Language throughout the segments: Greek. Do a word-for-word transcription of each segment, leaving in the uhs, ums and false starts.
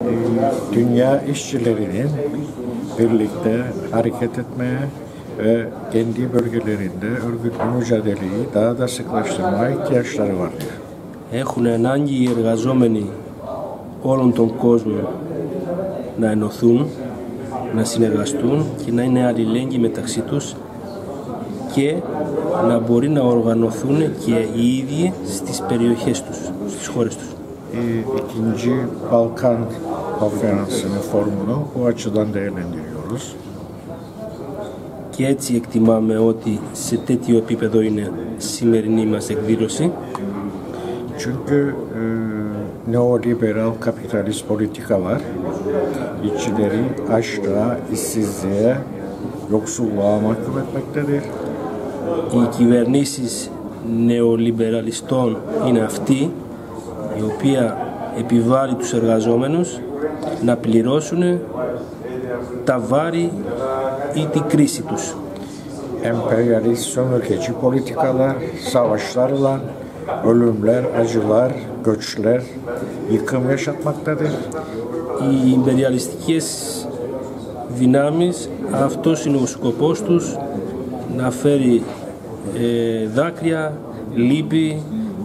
Dünya işçilerinin birlikte hareket etmeye ve kendi bölgelerinde örgütlü mücadeleyi daha da sıklaştırmaya ihtiyaçları vardır. Έχουν ανάγκη οι εργαζόμενοι όλων των κόσμων να ενωθούν, να συνεργαστούν και να είναι αλληλέγγυοι μεταξύ τους και να μπορεί να οργανωθούν και οι ίδιοι στις περιοχές τους, στις χώρες τους. İ- İkinci Balkan Konferansı'nın formunu bu açıdan değerlendiriyoruz. Και έτσι εκτιμάμε ότι σε τέτοιο επίπεδο είναι σημερινή μας εκδήλωση. Çünkü e, neoliberal kapitalist politika var. İşçileri açlığa, işsizliğe, yoksulluğa mahkum etmektedir. Οι κυβερνήσεις νεολιμπεραλιστών είναι αυτή η οποία επιβάλλει τους εργαζόμενους να πληρώσουν τα βάρη ή την κρίση τους. Emperyalist sömürgeci politikalar, savaşlarla ölümler, acılar, göçler, yıkım yaşatmaktadır. Οι ιμπεριαλιστικές δυνάμεις, αυτός είναι ο σκοπός τους, να φέρει ε, δάκρυα, λύπη,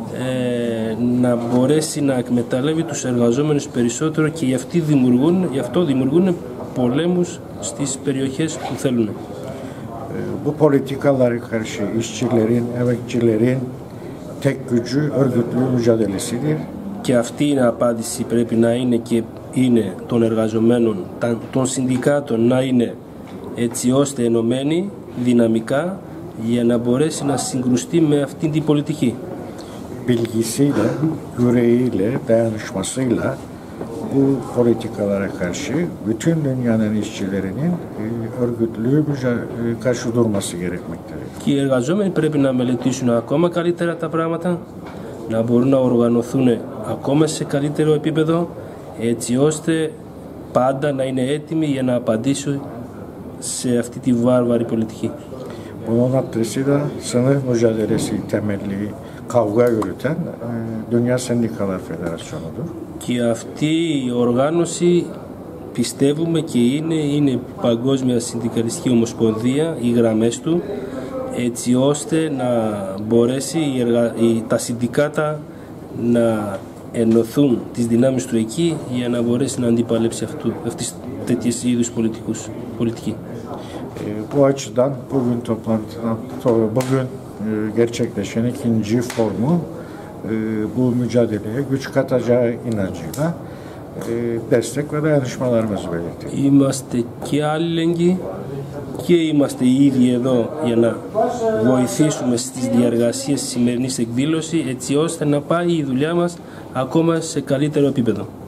ε, να μπορέσει να εκμεταλλεύει τους εργαζόμενους περισσότερο και γι' αυτοί δημιουργούν, γι' αυτό δημιουργούν πολέμους στις περιοχές που θέλουν. Bu politikalara karşı işçilerin, emekçilerin tek gücü örgütlü mücadelesidir. Και αυτή είναι η απάντηση, πρέπει να είναι και είναι των εργαζομένων, των συνδικάτων να είναι έτσι ώστε ενωμένοι δυναμικά για να μπορέσει να συγκρουστεί με αυτή την πολιτική. Bilgisiyle, yüreğiyle, dayanışmasıyla bu politikalara karşı bütün dünyanın işçilerinin e, örgütlü müca- e, karşı durması gerekmektedir. Και οι εργαζόμενοι πρέπει να μελετήσουν ακόμα καλύτερα τα πράγματα, να μπορούν να οργανωθούν ακόμα σε καλύτερο επίπεδο, έτσι ώστε πάντα να είναι έτοιμοι για να απαντήσουν σε αυτή τη βάρβαρη πολιτική. Bunun adresi de sınıf mücadelesi temelli kavga yürüten e, Dünya Sendikalar Federasyonu'dur. Και αυτή η οργάνωση πιστεύουμε και είναι, είναι Παγκόσμια Συνδικαλιστική Ομοσπονδία, οι γραμμές του, έτσι ώστε να μπορέσει η εργα... η... τα συνδικάτα να ενωθούν τις δυνάμεις του εκεί για να μπορέσει να αντιπαλέψει αυτού, αυτής τέτοιες είδους πολιτικούς, πολιτική. E, bu açıdan bugün toplantıdan bugün e, gerçekleşen ikinci formu e, bu mücadeleye güç katacağı inancıyla e, destek ve dayanışmalarımızı belirttik. Είμαστε και αλληλεγγύοι και είμαστε οι ίδιοι εδώ για να βοηθήσουμε στις διαργασίες της σημερινής εκδήλωσης έτσι ώστε να πάει η δουλειά μας ακόμα σε καλύτερο επίπεδο.